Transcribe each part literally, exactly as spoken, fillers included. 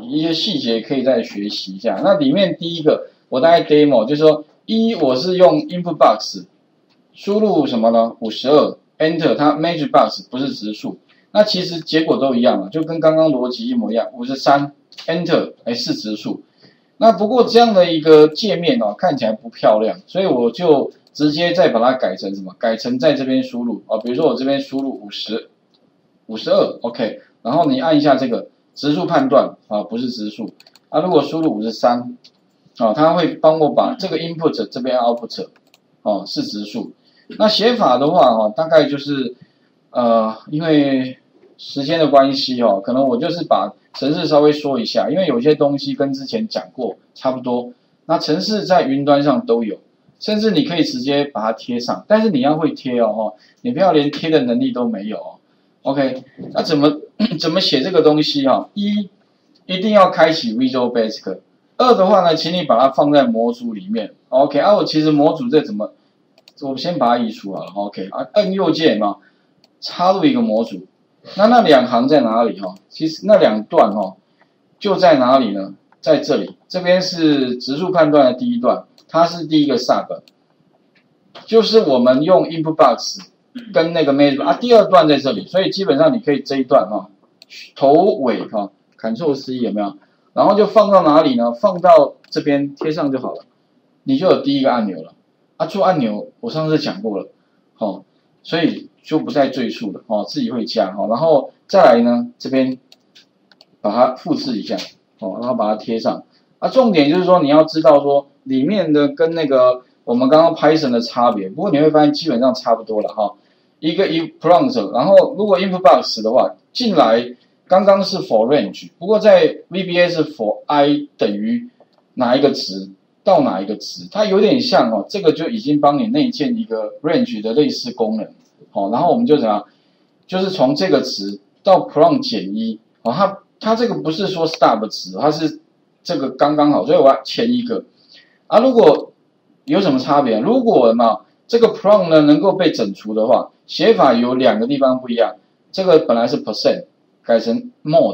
一些细节可以再学习一下。那里面第一个我大概 demo 就是说，一我是用 input box 输入什么呢？五十二 enter 它 magic box 不是质数，那其实结果都一样啊，就跟刚刚逻辑一模一样。五十三 enter 哎是质数，那不过这样的一个界面哦看起来不漂亮，所以我就直接再把它改成什么？改成在这边输入啊，比如说我这边输入五十 五十二 OK， 然后你按一下这个质数判断啊，不是质数啊，如果输入五十三啊，它会帮我把这个 input 这边 output 哦是质数。那写法的话哈、哦，大概就是呃，因为时间的关系哦，可能我就是把程式稍微说一下，因为有些东西跟之前讲过差不多。那程式在云端上都有，甚至你可以直接把它贴上，但是你要会贴哦，你不要连贴的能力都没有哦。OK， 那怎么怎么写这个东西哈、哦？一一定要开启 Visual Basic。二的话呢，请你把它放在模组里面。OK， 啊，我其实模组这怎么？我先把它移除好了 ，OK 啊，按右键嘛，插入一个模组。那那两行在哪里哈？其实那两段哈，就在哪里呢？在这里，这边是质数判断的第一段，它是第一个 sub， 就是我们用 input box 跟那个 measure 啊，第二段在这里，所以基本上你可以这一段哈，头尾哈 ，Ctrl C 有没有？然后就放到哪里呢？放到这边贴上就好了，你就有第一个按钮了。啊，做按钮我上次讲过了，哦，所以就不再赘述了，哦，自己会加，哦，然后再来呢，这边把它复制一下，哦，然后把它贴上。啊，重点就是说你要知道说里面的跟那个我们刚刚 Python 的差别，不过你会发现基本上差不多了，哈、哦，一个一 prompt， 然后如果 input box 的话进来，刚刚是 for range， 不过在 V B A 是 for i 等于哪一个值。到哪一个值，它有点像哦，这个就已经帮你内建一个 range 的类似功能，好、哦，然后我们就怎样，就是从这个值到 prompt 减一，哦，它它这个不是说 stop 值，它是这个刚刚好，所以我要前一个，啊，如果有什么差别？如果嘛这个 prompt 呢能够被整除的话，写法有两个地方不一样，这个本来是 percent 改成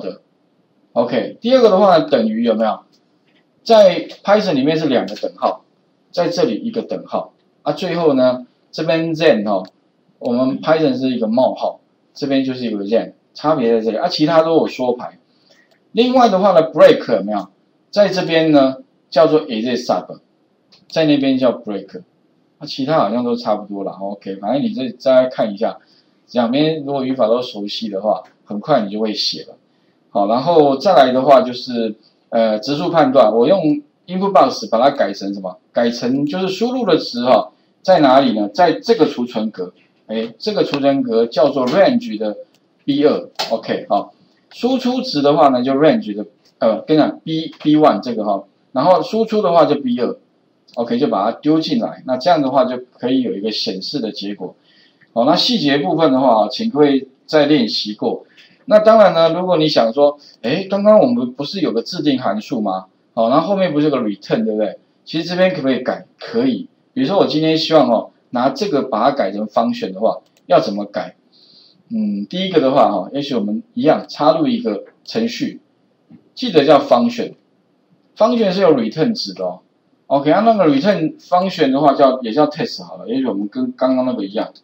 mod，OK， 第二个的话呢等于有没有？在 Python 里面是两个等号，在这里一个等号啊，最后呢这边 then 哦，我们 Python 是一个冒号，这边就是一个 then， 差别在这里啊，其他都有缩排。另外的话呢 break 有没有？在这边呢叫做 exit sub， 在那边叫 break， 啊，其他好像都差不多了 ，OK， 反正你这再看一下，两边如果语法都熟悉的话，很快你就会写了。好，然后再来的话就是。呃，值数判断，我用 input box 把它改成什么？改成就是输入的值哈、哦，在哪里呢？在这个储存格，哎，这个储存格叫做 range 的 B 二 ，OK 好，输出值的话呢，就 range 的呃，跟你讲 B B 一 这个哈、哦，然后输出的话就 B 二 ，OK 就把它丢进来，那这样的话就可以有一个显示的结果。好，那细节部分的话，请各位再练习过。那当然呢，如果你想说，哎，刚刚我们不是有个制定函数吗？好，然后后面不是有个 return， 对不对？其实这边可不可以改？可以。比如说我今天希望哦，拿这个把它改成function的话，要怎么改？嗯，第一个的话哈、哦，也许我们一样插入一个程序，记得叫 function，function 是有 return 值的哦。OK， 那那个 return function 的话叫也叫 test 好了，也许我们跟刚刚那个一样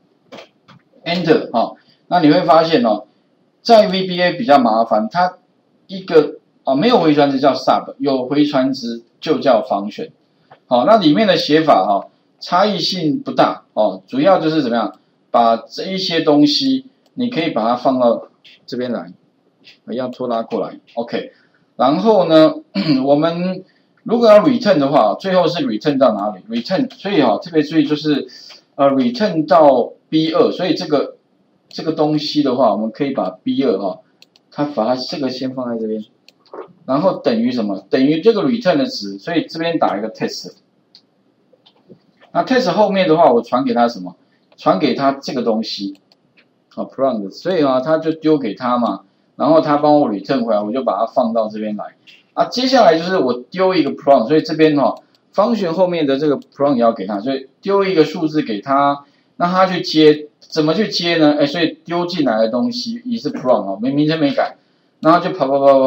，enter 哈、哦，那你会发现哦。在 V B A 比较麻烦，它一个啊没有回传值叫 sub， 有回传值就叫function。好，那里面的写法哈、哦、差异性不大哦，主要就是怎么样，把这一些东西你可以把它放到这边来，一样拖拉过来 ，OK。然后呢，我们如果要 return 的话，最后是 return 到哪里 ？return， 所以哈、哦、特别注意就是呃 return 到 B 二， 所以这个。这个东西的话，我们可以把 B 二 哈，它把它这个先放在这边，然后等于什么？等于这个 return 的值，所以这边打一个 test。那 test 后面的话，我传给他什么？传给他这个东西，啊 prompt， 所以啊，他就丢给他嘛，然后他帮我 return 回来，我就把它放到这边来。啊，接下来就是我丢一个 prompt， 所以这边哈、哦，function后面的这个 prompt 也要给他，所以丢一个数字给他，让他去接。怎么去接呢？哎，所以丢进来的东西也是 prompt 哦，没名称没改，然后就跑跑跑跑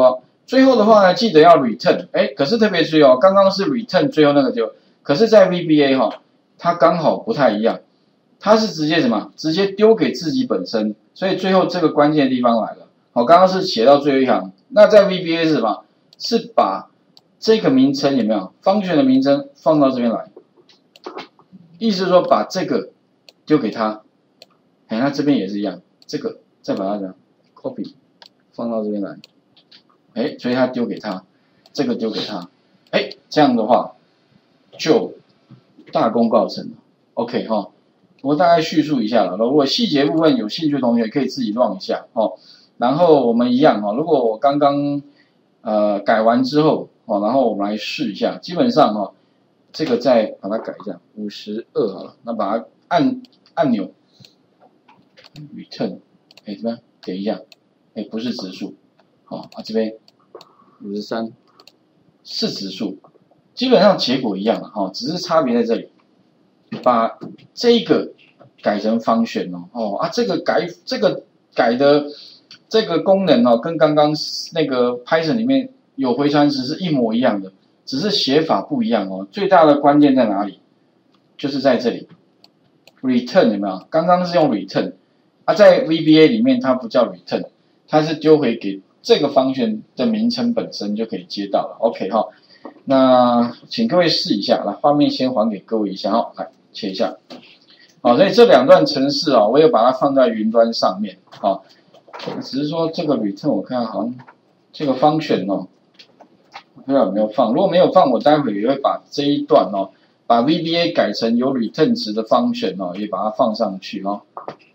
最后的话呢，记得要 return， 哎，可是特别注意哦，刚刚是 return 最后那个就，可是在 V B A 哈、哦，它刚好不太一样，它是直接什么？直接丢给自己本身，所以最后这个关键的地方来了。好，刚刚是写到最后一行，那在 V B A 是什么？是把这个名称有没有 function 的名称放到这边来，意思是说把这个丢给他，哎，那这边也是一样，这个再把它怎样 copy 放到这边来。哎，所以他丢给他，这个丢给他，哎，这样的话就大功告成了。OK 哈、哦，我大概叙述一下了。如果细节部分有兴趣的同学可以自己乱一下哦。然后我们一样哈、哦，如果我刚刚呃改完之后哦，然后我们来试一下，基本上哈、哦，这个再把它改一下，五十二好了，那把它按按钮 return， 哎，怎么样？点一下，哎，不是指数，好、哦、啊这边。五十三是指数，基本上结果一样了哈、哦，只是差别在这里，把这个改成function哦，哦啊这个改这个改的这个功能哦，跟刚刚那个 Python 里面有回传时是一模一样的，只是写法不一样哦。最大的关键在哪里？就是在这里 ，return 有没有？刚刚是用 return， 啊在 V B A 里面它不叫 return， 它是丢回给这个function的名称本身就可以接到了 ，OK 哈。那请各位试一下，来画面先还给各位一下哈，来切一下。好，所以这两段程式啊，我也把它放在云端上面啊。只是说这个 return 我看好像这个 function 哦，不知道有没有放。如果没有放，我待会也会把这一段哦，把 V B A 改成有 return 值的 function 哦，也把它放上去哦。